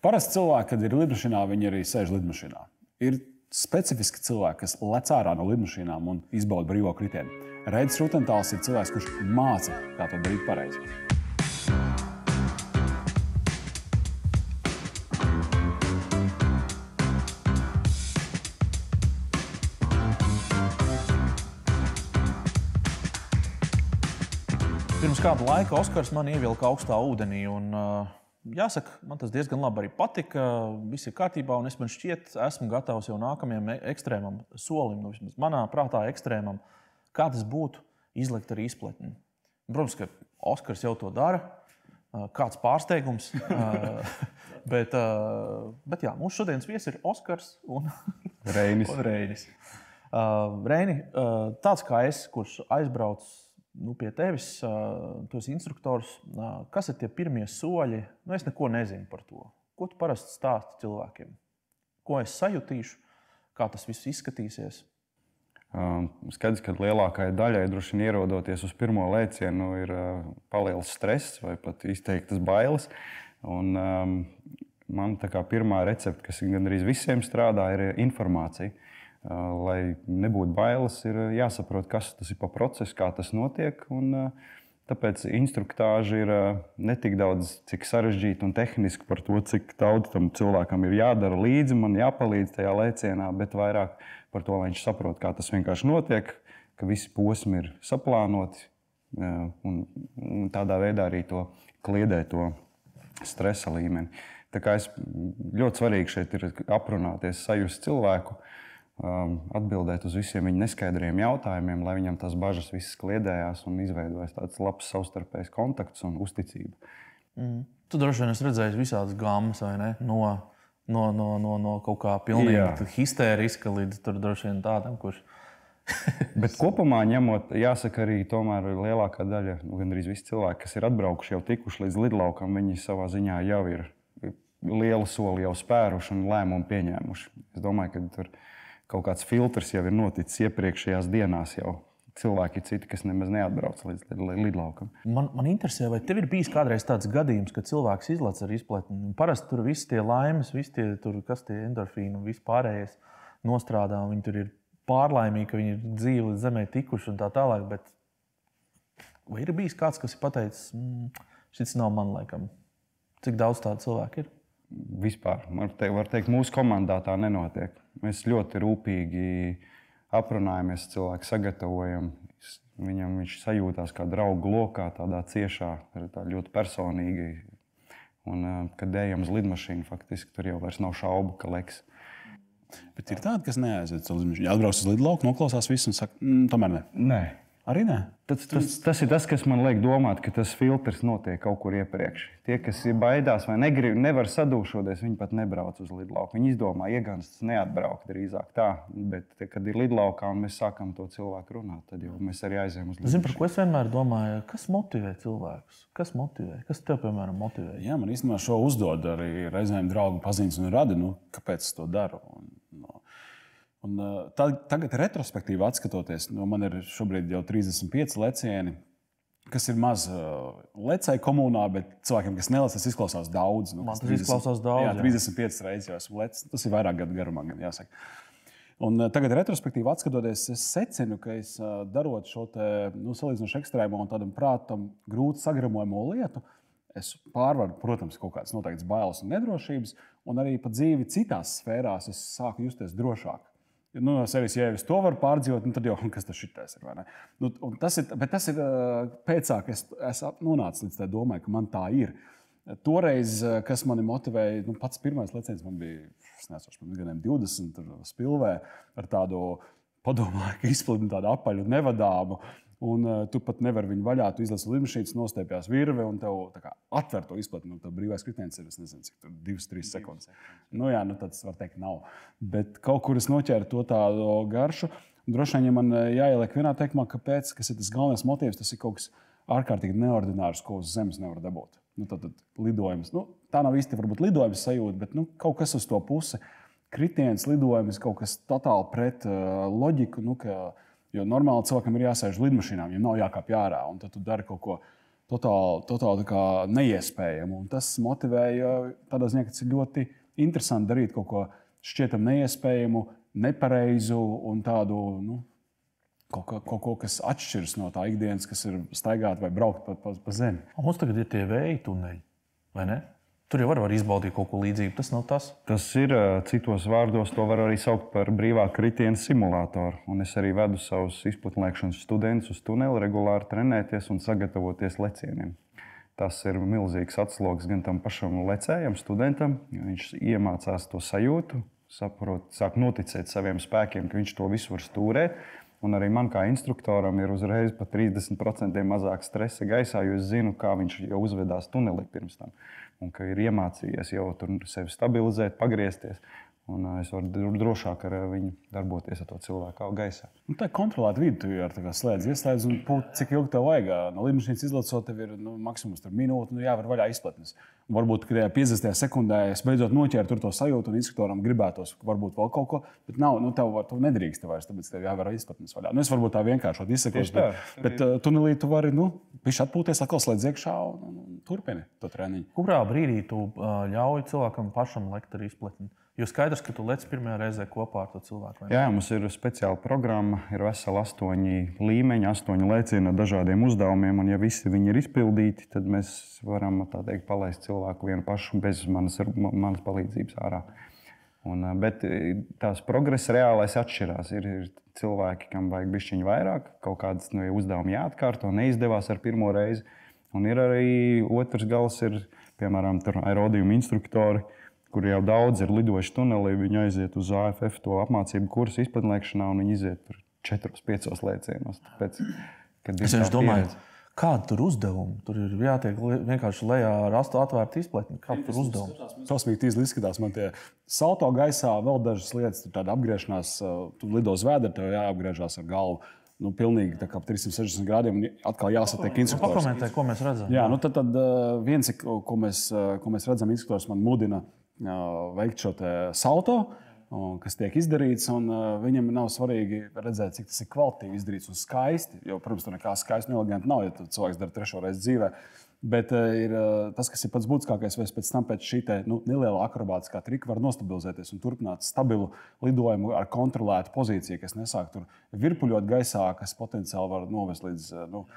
Parasti cilvēki, kad ir lidmašīnā, viņi arī sēž lidmašīnā. Ir specifiski cilvēki, kas lec ārā no lidmašīnām un izbauda brīvo kritienu. Reidis Rutentāls ir cilvēks, kurš māca, kā to darīt pareizi. Pirms kāda laika Oskars man ievilka augstā ūdenī, un jāsaka, man tas diezgan labi arī patika. Viss ir kārtībā, un es man šķiet, esmu gatavs jau nākamajam ekstrēmam solim, nu vismaz manā prātā ekstrēmam, kā tas būtu izlikt ar izpletni. Protams, ka Oskars jau to dara, kāds pārsteigums, bet jā, mūsu šodienas viesis ir Oskars un Reinis. Reini, tāds kā es, kurš aizbrauc pie tevis, tu esi instruktors. Kas ir tie pirmie soļi? Es neko nezinu par to. Ko tu parasti stāsti cilvēkiem? Ko es sajutīšu? Kā tas viss izskatīsies? Skaidrs, ka lielākajai daļai droši vien ierodoties uz pirmo lēcienu ir paliels stress vai pat izteiktas bailes. Un man tā kā pirmā recepte, kas gandrīz visiem strādā, ir informācija. Lai nebūtu bailes, ir jāsaprot, kas tas ir pa procesu, kā tas notiek. Un, tāpēc instruktāža ir ne tik daudz, cik sarežģīta un tehniski par to, cik daudz tam cilvēkam ir jādara līdzi, man jāpalīdz tajā lēcienā, bet vairāk par to, lai viņš saprot, kā tas vienkārši notiek, ka visi posmi ir saplānoti un tādā veidā arī to kliedē to stresa līmeni. Tā kā ļoti svarīgi šeit ir aprunāties, sajust cilvēku, atbildēt uz visiem viņa neskaidriem jautājumiem, lai viņam tās bažas visas kliedējās un izveidojas tāds labs savstarpējs kontakts un uzticība. Tu droši vien esi redzējis visādas gammas, vai ne? No kaut kā pilnīgi histēriska līdz tur droši vien tādam, kurš... Bet kopumā ņemot, jāsaka arī tomēr lielākā daļa, gandrīz visi cilvēki, kas ir atbraukuši, jau tikuši līdz lidlaukam, viņi savā ziņā jau ir lielu soli jau spēruši un lēmumu pieņēmuši. Es domāju, ka tur kaut kāds filtrs jau ir noticis iepriekšējās dienās jau. Cilvēki ir citi, kas nemaz neatbrauc līdz lidlaukam. Man interesē, vai tev ir bijis kādreiz tāds gadījums, ka cilvēks izlec ar izpletni? Parasti tur visi tie laimes, visi tie, kas tie endorfīni un viss pārējais nostrādā, un viņi tur ir pārlaimīgi, ka viņi ir dzīvi līdz zemē tikuši un tā tālāk, bet vai ir bijis kāds, kas ir pateicis, šis nav man laikam? Cik daudz tādu cilvēku ir? Vispār, var teikt, mūsu komandā tā nenotiek. Mēs ļoti rūpīgi aprunājamies, cilvēku sagatavojam. Viņš sajūtās kā draugu lokā, tādā ciešā, tā ļoti personīgi. Un, kad ejam uz lidmašīnu, faktiski tur jau vairs nav šaubu, ka leks. Bet ir tādi, kas neaiziet uz lidmašīnu. Atbrauc uz lidlauku, noklausās visu un saka, tomēr ne. Nē. Arī nē? Tas ir tas, kas man liek domāt, ka tas filtrs notiek kaut kur iepriekš. Tie, kas baidās vai nevar sadūšoties, viņi pat nebrauc uz lidlauku. Viņi izdomā iegansts neatbraukt drīzāk tā. Bet, kad ir lidlaukā un mēs sākam to cilvēku runāt, tad jau mēs arī aizējam uz lidmašīnu. Zini, par ko es vienmēr domāju, kas motivē cilvēkus? Kas motivē? Kas tev, piemēram, motivē? Jā, man īstenībā šo uzdod arī reizēm draugu paziņas un radi, kāpēc es to daru. Un tagad retrospektīvi atskatoties, man ir šobrīd jau 35 lecieni, kas ir maz lecēju komunā, bet cilvēkiem, kas nelec, tas izklausās daudz. Man tas izklausās daudz. Jā, 35 reizes jau esmu lecis. Tas ir vairāk gadu garumā, gan jāsaka. Un tagad retrospektīvi atskatoties, es secinu, ka es darot šo te, salīdzinoši ekstrēmo un tādam prātam grūti sagramojamo lietu, es pārvaru, protams, kaut kādas noteiktas bailes un nedrošības, un arī pa dzīvi citās sfērās es sāku justies drošāk. Sevis, ja es to varu pārdzīvot, tad jau kas tas šitais ir, vai ne? Bet tas ir pēcāk, es nonācu līdz tā domai, ka man tā ir. Toreiz, kas mani motivēja, pats pirmais leciens man bija, es nesaku, pirms gadiem 20, Spilvē, ar tādu padomāju, izplatni tādu apaļu nevadāmu. Un tu pat nevari viņu vaļā, tu izlasi lidmašīnas, nostēpjās virve un tev atver to izplatni. Tev brīvais kritiens ir, es nezinu, cik tur 2-3 sekundes. Tas var teikt nav. Bet kaut kur es noķēru to tādu garšu. Un droši vien, ja man jāieliek vienā teikumā, kāpēc, kas ir tas galvenais motīvs, tas ir kaut kas ārkārtīgi neordinārs, ko uz zemes nevar dabūt. Tad lidojums. Tā nav īsti varbūt lidojums sajūta, bet kaut kas uz to pusi. Kritiens, lidojums, kaut kas totāli pret loģiku, Jo normāli cilvēkam ir jāsēž lidmašīnām, viņam nav jākāpj ārā. Un tad tu dari kaut ko totāli neiespējami. Un tas motivēja tādā ziņā, ka tas ir ļoti interesanti darīt kaut ko šķietam neiespējamu, nepareizu un tādu kaut ko, kas atšķiras no tā ikdienas, kas ir staigāt vai braukt pa zemi. Mums tagad ir tie vēja tuneļi, vai ne? Tur jau var izbaudīt kaut ko līdzīgu. Tas nav tas. Tas ir citos vārdos, to var arī saukt par brīvā kritiena simulātoru. Un es arī vedu savus izplatnēšanas studentus uz tuneli, regulāri trenēties un sagatavoties lecieniem. Tas ir milzīgs atslogs gan tam pašam lecējam, studentam. Viņš iemācās to sajūtu, saprot, sāk noticēt saviem spēkiem, ka viņš to visu var stūrēt. Un arī man kā instruktoram ir uzreiz pa 30% mazāk stresa gaisā, jo es zinu, kā viņš jau uzvedās tunelī pirms tam. Un ka ir iemācījies jau tur sevi stabilizēt, pagriezties. Un es varu drošāk ar viņu darboties ar to cilvēku gaisā. Tā ir kontrolēta vide, tu jau ar slēdz ieslēdz un cik ilgi tev vajag. No lidmašīnas izlacot, tev ir maksimums minūte, jāvar vaļā izplatnes. Un varbūt, ka 50. sekundē es beidzot noķēru to sajūtu un instruktoram gribētos varbūt vēl kaut ko, bet nav, tev nedrīkst vairs, tāpēc tev jāvar izplatnes vaļā. Es varbūt tā vienkāršot izsakos, bet tunelī tu vari, pišķi atpūties, atkal slēdz iekšā un turpini to treniņu. Kurā brīdī tu ļauj cilvēkam pašam lekt ar izplatni? Jo skaidrs, ka tu lec pirmajā reizē kopā ar to cilvēku. Jā, mums ir speciāla programma, ir veseli 8 līmeņi, 8 lēcieni ar dažādiem uzdevumiem. Un, ja visi viņi ir izpildīti, tad mēs varam palaist cilvēku vienu pašu bez manas palīdzības ārā. Bet tās progresa reālais atšķirās. Ir cilvēki, kam vajag bišķiņu vairāk, kaut kādas uzdevumi jāatkārto, neizdevās ar pirmo reizi. Un ir arī otrs gals, ir, piemēram, aerodījuma instruktori, kur jau daudz ir lidojuši tunelī, viņi aiziet uz AFF to apmācību kursu izplatnēšanā un viņi iziet tur 4-5 lēcienos. Tāpēc, es domāju, kāda tur uzdevuma? Tur ir jātiek vienkārši lejā ar atvērtu izplatni. Kāda tur uzdevuma? Tausmīgi tīzli izskatās. Man tie salto gaisā vēl dažas lietas, tur tāda apgriešanās, tu lido uz vēdera, tev jāapgriežās ar galvu. Pilnīgi tā kā 360 grādiem un atkal jāsatiek instruktors. Pakomentē, ko mēs redzam. Jā, tad viens, ko mēs redzam, instruktors man mudina veikt šo salto, kas tiek izdarīts. Viņam nav svarīgi redzēt, cik tas ir kvalitīvi izdarīts un skaisti. Jo, protams, tur nekā skaisti un eleganti nav, ja cilvēks dara 3. reizi dzīvē. Bet ir tas, kas ir pats būtiskākais, vai pēc tam pēc šī nelielā akrobātiskā trika var nostabilizēties un turpināt stabilu lidojumu ar kontrolētu pozīciju, kas nesāk tur virpuļot gaisā, kas potenciāli var novest līdz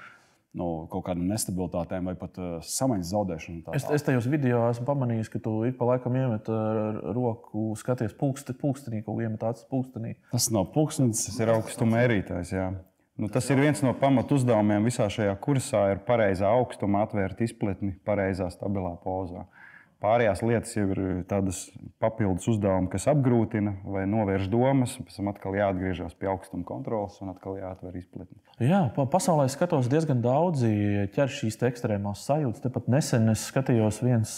kaut kādām nestabilitātēm vai pat samaņas zaudēšanu. Es tajos video esmu pamanījis, ka tu ik pa laikam iemet roku, skaties pulkstenī, kaut ko iemet acis pulkstenī. Tas nav pulkstenis, tas ir augstuma mērītājs, jā. Tas ir viens no pamatu uzdevumiem visā šajā kursā, ir pareizā augstuma atvērt izpletni, pareizā stabilā pozā. Pārējās lietas jau ir tādas papildus uzdevumi, kas apgrūtina vai novērš domas, pēc tam atkal jāatgriežas pie augstuma kontrolas un atkal jāatver izpletni. Jā, pasaulē skatos diezgan daudzi ķer šīs ekstrēmās sajūtas. Tepat nesen es skatījos viens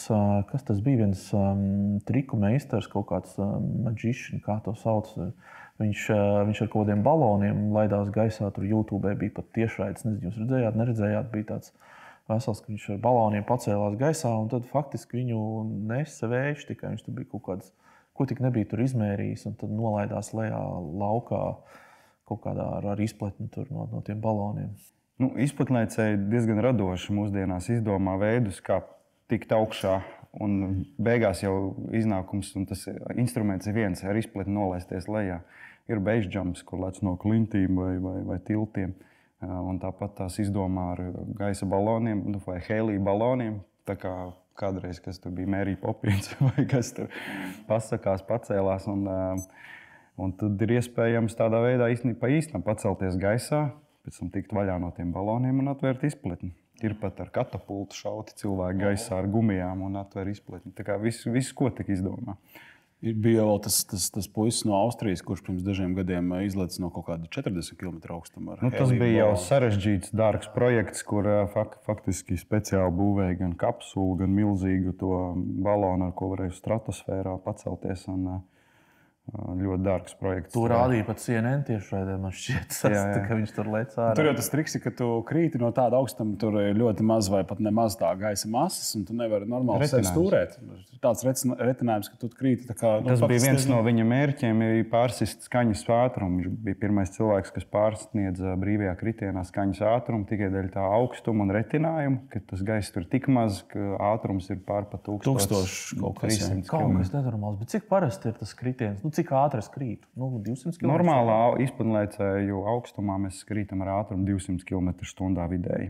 triku meistars, kaut kāds magician, kā to sauc. Viņš ar kaut kādiem baloniem laidās gaisā, tur YouTube bija pat tiešraides, nezinu, jūs redzējāt, neredzējāt, bija tāds vesels, ka viņš ar baloniem pacēlās gaisā, un tad faktiski viņu nesa vējš, tikai viņš tur bija kaut kāds, ko tik nebija tur izmērījis, un tad nolaidās lejā laukā kaut kādā ar izpletni tur no tiem baloniem. Izplatnēcēji diezgan radoši mūsdienās izdomā veidus, kā tikt augšā, un beigās jau iznākums, un tas instruments ir viens, ar izpletni nolaisties lejā. Ir base jumps, kur lec no klintīm vai tiltiem. Un tāpat tās izdomā ar gaisa baloniem vai helija baloniem. Tā kā kādreiz, kas tur bija Mērija Popins vai kas tur pasakās, pacēlās. Un tad ir iespējams tādā veidā pa īstam pacelties gaisā, pēc tam tikt vaļā no tiem baloniem un atvērt izpletni. Ir pat ar katapultu šauti cilvēki gaisā ar gumijām un atver izpletni. Tā kā viss ko tik izdomā. Bija vēl tas puisis no Austrijas, kurš pirms dažiem gadiem izlaica no kaut kāda 40 km augstuma. Tas bija jau sarežģīts, dārgs projekts, kur faktiski speciāli būvēja gan kapsulu, gan milzīgu to balonu, ar ko varēja stratosfērā pacelties. ļoti dārgs projekts. Tu rādīji pat CNN tiešraidē, man šķiet, ka viņš tur lec ārā. Tur jau tas triks ir, ka tu krīti no tāda augstuma, tur ir ļoti maz vai pat nemaz tā gaisa masas, un tu nevari normāli sevi stūrēt. Tāds retinājums, ka tu krīti tā kā... Tas bija viens no viņa mērķiem, ir pārsist skaņas ātrumu. Viņš bija pirmais cilvēks, kas pārsniedz brīvajā kritienā skaņas ātrumu tikai dēļ tā augstuma un retinājuma, ka tas gaiss tur tik maz, ka ātrums ir pār pa 1000 kaut kas. Kaut kas nenormāls, bet cik parasti ir tas kritiens? Cik ātri es krītu? 200 km/h. Normālā izpadlēcēju augstumā mēs krītam ar ātrumu 200 km/h vidēji.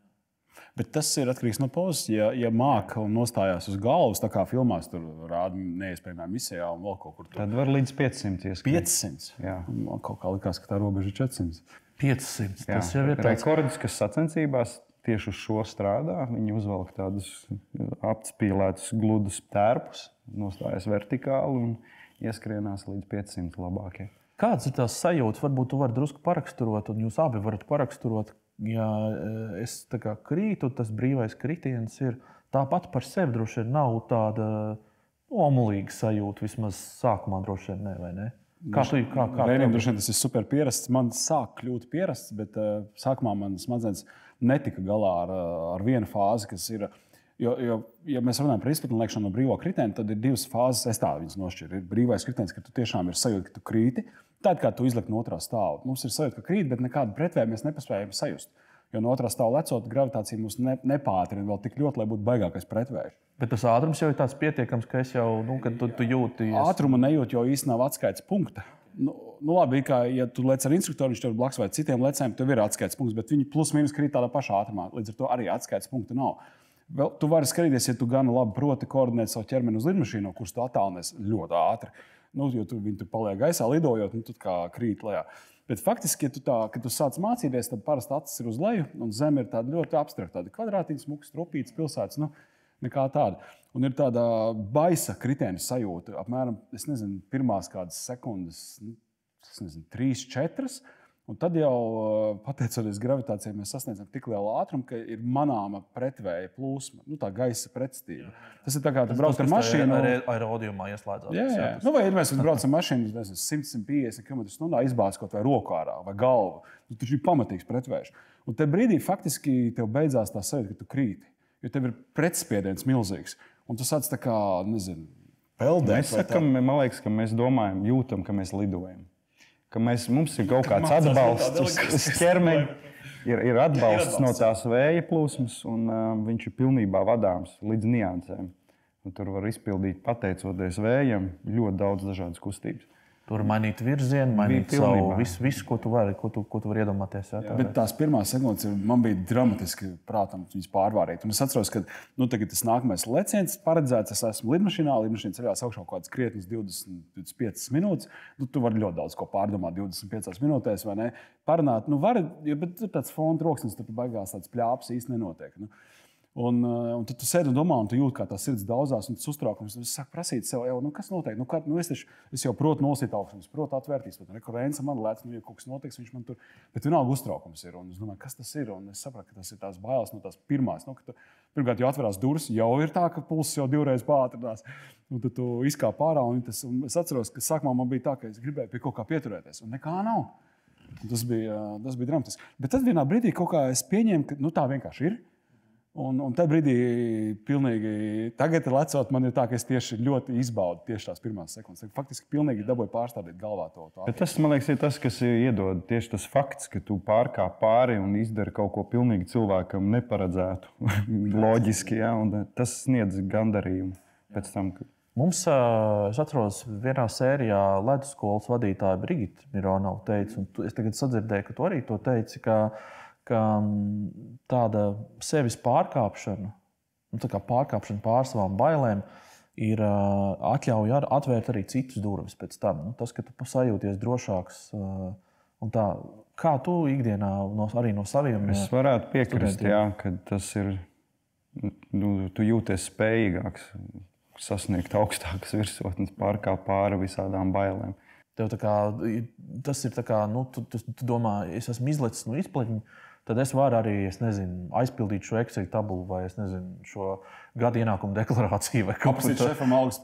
Bet tas ir atkarīgs no pozas. Ja māca un nostājās uz galvas, tā kā filmās tur rāda neiespējamā misijā un vēl kaut kur tur. Tad var līdz 500 ieskrīt. 500? Jā. Man kaut kā likās, ka tā robeža ir 400. 500? Tas jau ir tāds... Rekords, kas sacensībās tieši uz šo strādā. Viņi uzvelk tādus apspīlētus gludus tērpus, nostājas vertikāli un ieskrienās līdz 500 labākie. Kāds ir tās sajūtas? Varbūt tu vari drusku paraksturot, un jūs abi varat paraksturot. Ja es tā kā krītu, tas brīvais kritiens ir tāpat par sevi droši vien nav tāda omulīga sajūta, vismaz sākumā droši vien ne, vai ne? Vienam droši vien tas ir super pierasts. Man sāk kļūt pierasts, bet sākumā man smadzenes netika galā ar vienu fāzi, kas ir... Jo, ja mēs runājam par izpratni liekšanu no brīvā kritiena, tad ir divas fāzes. Es tā viņas nošķiru. Ir brīvais kritiens, ka tu tiešām ir sajūta, ka tu krīti. Tad, kā tu izlec no otrā stāva. Mums ir sajūta, ka krīt, bet nekādu pretvēju mēs nepaspējam sajust. Jo no otrā stāva lecot, gravitācija mūs nepātrina vēl tik ļoti, lai būtu baigākais pretvējs. Bet tas ātrums jau ir tāds pietiekams, ka es jau, kad tu jūti... Ātrumu nejūt, jo īsti nav atskaites punkta. Labi, kā ja tu lec ar instruktoru, viņš tev blakus vai citiem lecējiem, tev ir atskaites punkts, bet viņi plus mīnus krīt tādā pašā ātrumā. Līdz ar to arī atskaites punkta nav. Vēl, tu vari skatīties, ja tu gana labi proti koordinēt savu ķermeni uz lidmašīnu, kurš tu attālinies ļoti ātri. Jo viņi tur paliek gaisā lidojot, tu kā krīt lejā. Bet faktiski, kad tu sāc mācīties, tad parasti acis ir uz leju, un zeme ir tāda ļoti abstrakta. Tāda kvadrātīna, smuka, strupītas pilsētas, nekā tāda. Un ir tāda baisa kritiena sajūta. Apmēram, es nezinu, pirmās kādas sekundes, 3-4. Un tad jau, pateicoties gravitācijai, mēs sasniedzam tik lielu ātrumu, ka ir manāma pretvēja plūsma, tā gaisa pretstība. Tas ir tā kā tu brauc ar mašīnu. Aerodījumā ieslēdzās. Jā. Vai ir mēs braucam ar mašīnu 100-150 km/h, izbāz kaut vai roku ārā vai galvu. Tas ir pamatīgs pretvējš. Un te brīdī faktiski tev beidzās tā sajūta, ka tu krīti. Jo tev ir pretspiediens milzīgs. Un tu sāc tā kā, peldēt. Mēs sakam, man liekas, ka mēs domājam, jūtam, ka mēs lidojam. Ka mums ir kaut kāds atbalsts uz ķermeni, ir atbalsts no tās vēja plūsmas, un viņš ir pilnībā vadāms līdz niansēm. Un tur var izpildīt, pateicoties vējam, ļoti daudz dažādas kustības. Tur mainīt virzienu, mainīt savu visu, ko tu vari iedomāties. Jā, bet tās pirmās sekundes man bija dramatiski prātams viņas pārvārīt. Un es atceros, ka tagad tas nākamais leciens paredzēts, es esmu lidmašīnā ceļās augšā kaut kādas krietnes 20-25 minūtes. Tu vari ļoti daudz ko pārdomāt 25 minūtēs, vai ne? Parunāt, bet tur tāds fona troksnis, tur baigās tāds pļāps īsti nenotiek. Un tad tu sēdi un domā, un tu jūti, kā tā sirds daudzās, un tas uztraukums. Es sāku prasīt sev, kas notiek? Es jau protu nosīt augstu, es protu atvērtīs, bet rekurence man lēc, ja kaut kas notiks, viņš man tur... Bet vienalga uztraukums ir, un es domāju, kas tas ir? Un es sapratu, ka tas ir tās bailes no tās pirmās. Pirmkārt, jau atverās durvis, jau ir tā, ka pulss jau divreiz pātrinās. Un tad tu izkāp ārā, un es atceros, ka sākumā man bija tā, ka es gribēju pie kaut kā pieturēties, un nekā nav. Tas bija dramatiski. Bet tad vienā brīdī kaut kā es pieņēmu, ka tā vienkārši ir. Un tajā brīdī, pilnīgi, tagad lecot, man ir tā, ka es tieši ļoti izbaudu tieši tās pirmās sekundes. Faktiski pilnīgi dabūju pārstādīt galvā to. Bet tas, man liekas, ir tas, kas iedod tieši tas fakts, ka tu pārkāp pāri un izdari kaut ko pilnīgi cilvēkam neparedzētu. Loģiski, jā, un tas sniedz gandarījumu pēc tam. Mums, es atceros, vienā sērijā ledusskolas vadītāja Brigita Mironova teica, un es tagad sadzirdēju, ka tu arī to teici, ka tāda sevis pārkāpšana, tā kā pārkāpšana pār savām bailēm, ir atļauj atvērt arī citus durvis pēc tam. Tas, ka tu sajūties drošāks. Un tā, kā tu ikdienā arī no saviem Es varētu piekrist, jā, ka tas ir, tu jūties spējīgāks sasniegt augstākas virsotnes, pārkāpt pāri visādām bailēm. Tev tā kā, tas ir tā kā, tu domā, es esmu izlecis no izpletņa, tad es varu arī aizpildīt šo Excel tabulu vai šo gada ienākumu deklarāciju. Apsīt šefam algas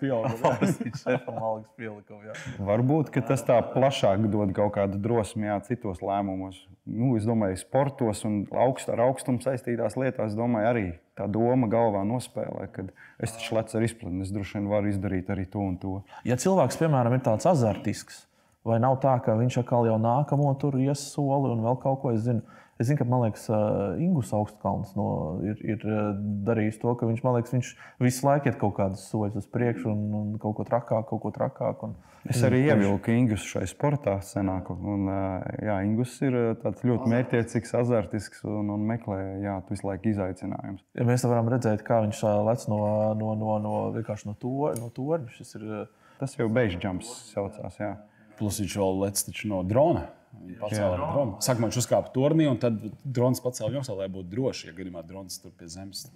pielikumu. Varbūt tas tā plašāk dod kaut kādu drosmi citos lēmumos. Es domāju, sportos un ar augstumu saistītās lietās, arī tā doma galvā nospēlē, ka es taču lecu ar izplatni, es droši vien varu izdarīt arī to un to. Ja cilvēks, piemēram, ir tāds azartisks, vai nav tā, ka viņš atkal jau nākamo tur ies soli un vēl kaut ko, es zinu, ka, man liekas, Ingus Augstkalns ir darījis to, ka viņš visu laiku iet kaut kādas soļus uz priekšu un kaut ko trakāk. Es arī ievilku Ingus šai sportā senāk. Ingus ir tāds ļoti mērķtiecīgs, azartisks un meklē visu laiku izaicinājumus. Ja mēs varam redzēt, kā viņš lec vienkārši no torņa. Tas jau base jumps saucās, jā. Plus viņš vēl lec no drona. Sākumā viņš uzkāpa turnī, un tad drons pacēla jumsā, lai būtu droši. Ja gadījumā drons tur pie zemes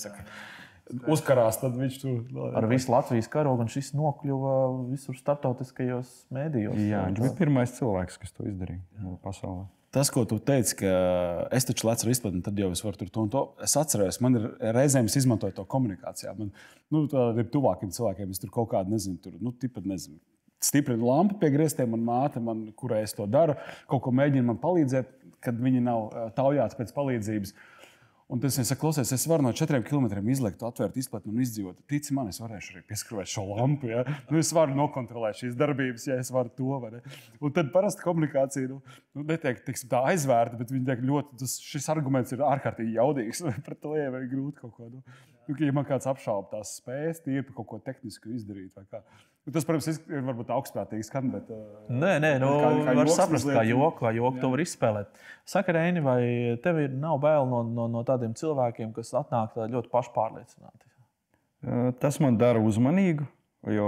uzkarās, tad viņš tur ar visu Latvijas karogu, un šis nokļuva visur starptautiskajos mēdījos. Jā, viņš bija pirmais cilvēks, kas to izdarīja pasaulē. Tas, ko tu teici, ka es taču lecu ar izplatni, tad jau es varu tur to un to. Es atceros, man ir reizēm es izmantoju to komunikācijā. Man ir tuvākiem cilvēkiem, es tur kaut kādu nezinu. Stiprinu lampu pie griestiem, un māte, kurai es to daru, kaut ko mēģina man palīdzēt, kad viņi nav taujāti pēc palīdzības. Un tas es saku, klausies, es varu no 4 kilometriem izlekt, atvērt izplatni un izdzīvot. Tici man, es varēšu arī pieskrāvēt šo lampu. Ja? Es varu nokontrolēt šīs darbības, ja es varu to. Un tad parasti komunikācija netiek tā aizvērta, bet viņi tiek ļoti, šis arguments ir ārkārtīgi jaudīgs. Pret to jau ir grūti kaut ko. Ja man kāds apšauba tās spējas, tīri par kaut ko tehnisku izdarīt vai kā. Tas, protams, ir varbūt augstprātīgi skan, bet... Nē, var saprast, kā joku to var izspēlēt. Saka, Reini, vai tev nav bail no tādiem cilvēkiem, kas atnāk ļoti pašpārliecināti? Tas man dara uzmanīgu, jo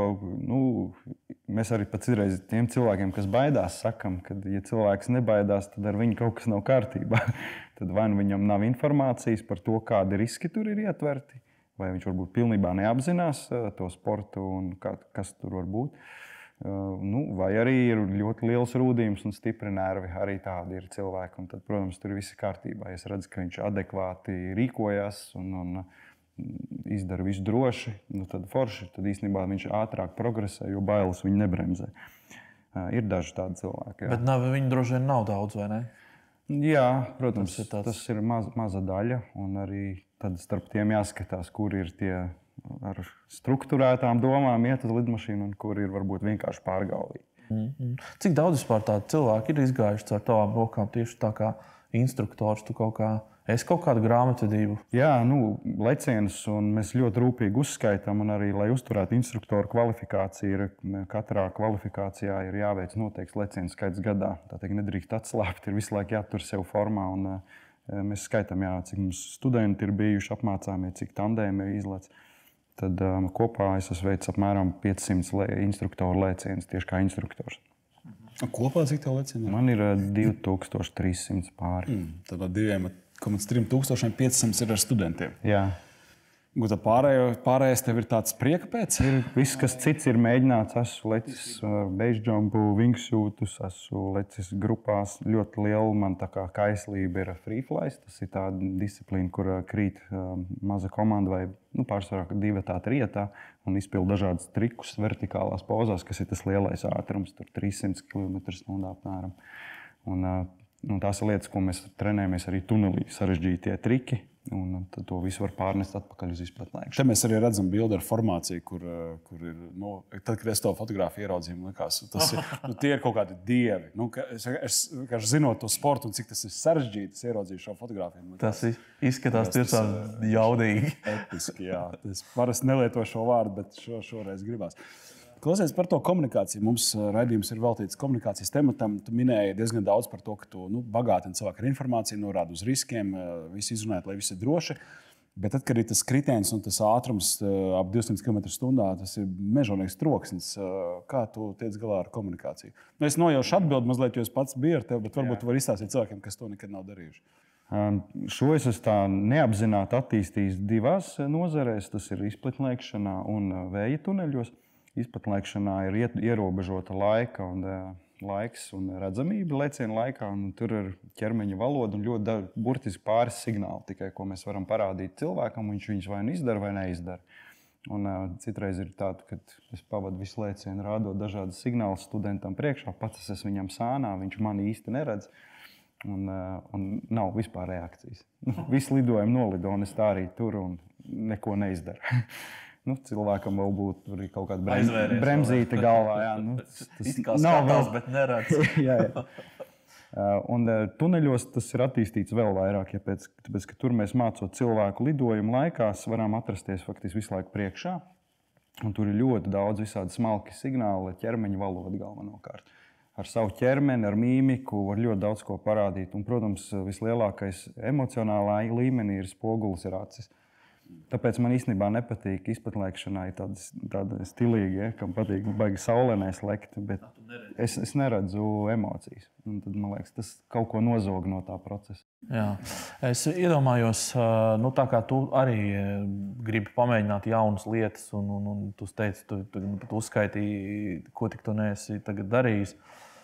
mēs arī pat citreiz tiem cilvēkiem, kas baidās, sakam, ka, ja cilvēks nebaidās, tad ar viņu kaut kas nav kārtībā. Tad vai viņam nav informācijas par to, kādi riski tur ir ietverti, vai viņš varbūt pilnībā neapzinās to sportu un kas tur var būt. Vai arī ir ļoti liels rūdījums un stipri nervi. Arī tādi ir cilvēki. Un tad, protams, tur viss ir kārtībā. Es redzu, ka viņš adekvāti rīkojas un izdara visu droši. Tad forši. Tad īstenībā viņš ātrāk progresē, jo bailes viņu nebremzē. Ir daži tādi cilvēki. Jā. Bet viņu droši vien nav daudz, vai ne? Jā, protams, tas ir maza daļa. Un arī tad starp tiem jāskatās, kur ir tie ar strukturētām domām iet uz lidmašīnu un kur ir varbūt vienkārši pārgalvīgi. Cik daudz vispār tādu cilvēku ir izgājuši caur tavām rokām tieši tā kā instruktors? Tu kaut kādu grāmatvedību? Jā, lecienus, un mēs ļoti rūpīgi uzskaitām, un arī, lai uzturētu instruktoru kvalifikāciju, katrā kvalifikācijā ir jāveic noteikts lecienu skaits gadā. Tā teikt, nedrīkst atslābt, ir visu laiku jātur sev formā, un mēs skaitām, cik mums studenti ir bijuši apmācāmie, cik tandēmi ir izlec. Tad kopā es esmu veicis apmēram 500 instruktoru lēcienus tieši kā instruktors. Kopā cik tev lēcieni? Man ir 2300 pāri. Tad 2,3500 ir ar studentiem. Jā. Pārējais tev ir tāds prieka pēc? Viss, kas cits ir mēģināts. Esmu lecis base jumpu, wingsuitus, esmu lecis grupās. Ļoti liela man tā kā kaislība ir free flies. Tas ir tāda disciplīna, kur krīt maza komanda vai pārsvarā 2, 3 un izpild dažādas trikus vertikālās pozās, kas ir tas lielais ātrums, tur 300 km/h apmēram. Un tās ir lietas, ko mēs trenējamies arī tunelī, sarežģītie triki. Un tad to visu var pārnest atpakaļ uz izplatnēm. Te mēs arī redzam bildi ar formāciju, kur ir, tad, kad es to fotografiju ieraudzīju, man likās, tie ir kaut kādi dievi. Es zinot to sportu un cik tas ir sarežģīti, es ieraudzīju šo fotografiju. Tas izskatās tiešām jaudīgi. Episki, jā. Es parasti nelietošu šo vārdu, bet šoreiz gribās. Klausies par to komunikāciju. Mums raidījums ir veltīts komunikācijas tematam. Tu minēji diezgan daudz par to, ka tu bagātini cilvēku ar informāciju, norādi uz riskiem, visu izrunājot, lai viss ir droši. Bet tad, kad ir tas kritiens un tas ātrums ap 200 km/h, tas ir mežonīgs troksnis. Kā tu tiec galā ar komunikāciju? Es nojaušu atbildi mazliet, jo es pats biju ar tevi, bet varbūt tu vari izstāstīt cilvēkiem, kas to nekad nav darījuši. Šo es tā neapzināti attīstījis 2 nozarēs. Tas ir izplatnēkšanā un vēja tuneļos. Izplatnēkšanā ir ierobežota laika un laiks un redzamība leciena laikā. Tur ir ķermeņa valoda un ļoti burtiski pāris signāli, tikai, ko mēs varam parādīt cilvēkam. Viņš viņus vai nu izdara, vai neizdara. Un, citreiz ir tā, ka es pavadu visu lēcienu, rādot dažādas signālus studentam priekšā. Pats es esmu viņam sānā, viņš mani īsti neredz. Un nav vispār reakcijas. Visi lidojumi nolido, un es tā arī tur un neko neizdaru. Cilvēkam vēl būtu kaut kāda bremzīte galvā. Jā, tas nav vēl, bet neredz. jā. Un tuneļos tas ir attīstīts vēl vairāk, tāpēc, ka tur mēs mācot cilvēku lidojumu laikā, varam atrasties faktiski visu laiku priekšā. Un tur ir ļoti daudz visādi smalki signāli, ķermeņa valoda galvenokārt. Ar savu ķermeni, ar mīmiku var ļoti daudz ko parādīt. Un, protams, vislielākais emocionālā līmenī ir spogulis, ir acis. Tāpēc man īstenībā nepatīk izpatlaikšanā tāda stilīga, ja, kam patīk baigi saulēnēs lekt, bet es neredzu emocijas. Un tad, man liekas, tas kaut ko nozog no tā procesa. Jā. Es iedomājos, tā kā tu arī gribi pamēģināt jaunas lietas, un tu teici, tu uzskaitīji, ko tik tu neesi tagad darījis.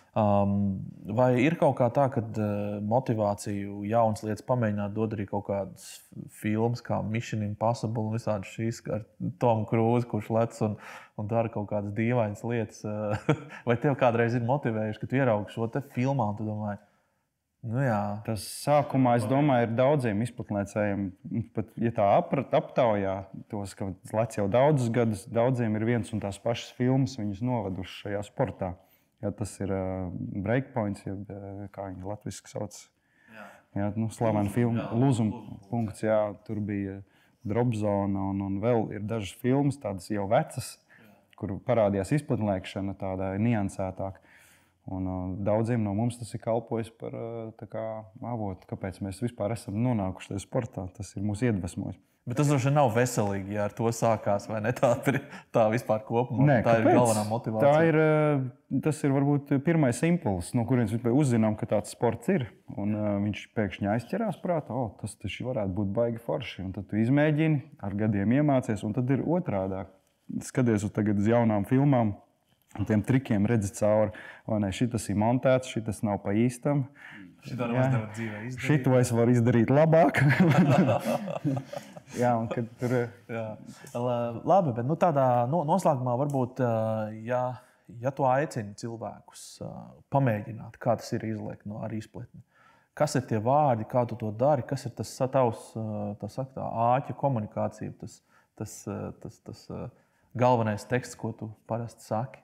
Vai ir kaut kā tā, ka motivāciju jaunas lietas pamēģināt dod arī kaut kādas filmas, kā Mission Impossible un visādi šīs ar Tomu Krūzi, kurš lec un dara kaut kādas dīvainas lietas? Vai tev kādreiz ir motivējuši, ka tu ieraugi šo te filmā un tu domāji, jā. Tas sākumā, es domāju, ir daudziem izplatniecējiem, pat ja tā aptaujā tos, ka lec jau daudzus gadus, daudziem ir viens un tās pašas filmas, viņus noveduši šajā sportā. Ja, tas ir Breakpoints, kā viņi latviski sauc. Jā, slavena filma Lūzuma punkts. Jā, tur bija Dropzona un vēl ir dažas filmas, tādas jau vecas, kur parādījās izplatniekšana tādā niansētāk. Un daudziem no mums tas ir kalpojis par avotu, kāpēc mēs vispār esam nonākuši tajā sportā. Tas ir mūs iedvesmojis. Bet tas droši vien nav veselīgi, ja ar to sākās, vai ne? Tā vispār kopumā. Nē, tā ir galvenā motivācija. Tas ir varbūt pirmais impulss, no kurienes vispār uzzinām, ka tāds sports ir. Un viņš pēkšņi aizķerās prātā, tas taču varētu būt baigi forši. Un tad tu izmēģini, ar gadiem iemācies, un tad ir otrādāk. Skaties uz jaunām filmām, un tiem trikiem redzi cauri, vai ne, šitas ir montēts, šitas nav pa īstam. Šito nevar dzīvē izdarīt. Šito es varu izdarīt labāk. Jā, un kad tur ir. Labi, bet tādā noslēgumā varbūt, ja tu aicini cilvēkus pamēģināt, kā tas ir izliekt ar izpletni. Kas ir tie vārdi, kā tu to dari, kas ir tas tavs āķa komunikācija, tas galvenais teksts, ko tu parasti saki?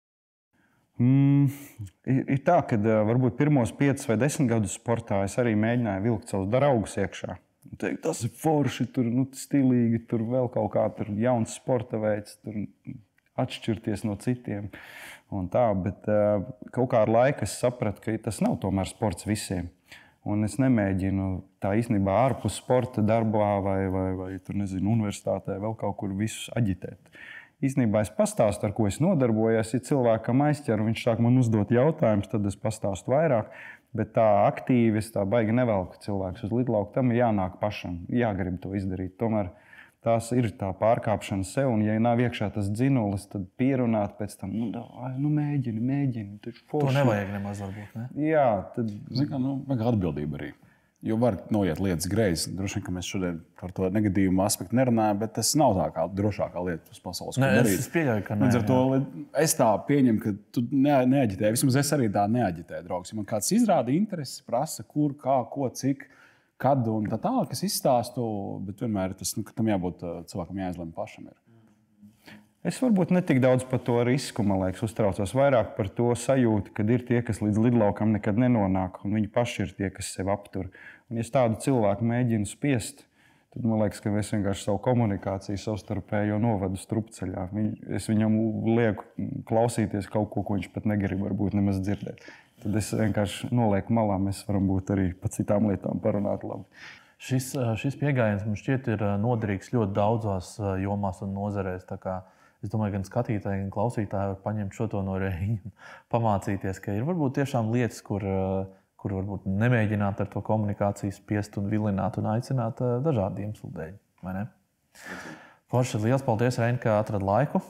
Ir tā, ka varbūt pirmos 5 vai 10 gadus sportā es arī mēģināju vilkt savus draugus iekšā. Teikt, tas ir forši, tur stilīgi, tur vēl kaut kā jauns sporta veids, tur atšķirties no citiem. Un tā, bet kaut kā ar laiku es sapratu, ka tas nav tomēr sports visiem. Un es nemēģinu tā īstenībā ārpus sporta darbā vai tur, nezinu, universitātē vēl kaut kur visus aģitēt. Īstenībā es pastāstu, ar ko es nodarbojos. Ja cilvēkam aizķer, viņš sāk man uzdot jautājumus, tad es pastāstu vairāk. Bet tā aktīvi, es tā baigi nevelku cilvēkus uz lidlauku. Tam ir jānāk pašam, jāgrib to izdarīt. Tomēr tās ir tā pārkāpšana sev, un ja nav iekšā tas dzinulis, tad pierunāt pēc tam, mēģini. To nevajag nemaz varbūt, ne? Jā, tad... Vajag atbildība arī. Jo var noiet lietas greizi. Droši vien, ka mēs šodien par to negatīvu aspektu nerunājam, bet tas nav tā kā drošākā lieta uz pasaules. Es pieļauju, ka nē. Līdz ar to es tā pieņemu, ka tu neaģitē. Vismaz es arī tā neaģitēju, draugs. Ja man kāds izrāda interesi, prasa, kur, kā, ko, cik, kad un tā tālāk, es izstāstu, bet vienmēr tas, ka tam jābūt cilvēkam jāizlemj pašam. Es varbūt ne tik daudz par to risku, man liekas, uztraucos vairāk par to sajūtu, kad ir tie, kas līdz lidlaukam nekad nenonāk, un viņi paši ir tie, kas sevi aptur. Un ja tādu cilvēku mēģinu spiest, tad man liekas, ka es vienkārši savu komunikāciju savstarpējo novedu strupceļā. Es viņam lieku klausīties kaut ko, ko viņš pat negrib varbūt nemaz dzirdēt. Tad es vienkārši nolieku malā, mēs varam būt arī par citām lietām parunāt labi. Šis pieejams man šķiet ir noderīgs ļoti daudzās jomās un nozarēs. Es domāju, gan skatītāji, gan klausītāji var paņemt šo to no rēņa, pamācīties, ka ir varbūt tiešām lietas, kur varbūt nemēģināt ar to komunikāciju spiest un vilināt un aicināt dažādu iemeslu dēļ. Vai ne? Forši, liels paldies, Reini, ka atradi laiku.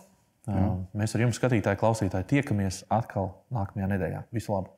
Mēs ar jums, skatītāji, klausītāji, tiekamies atkal nākamajā nedēļā. Visu labu!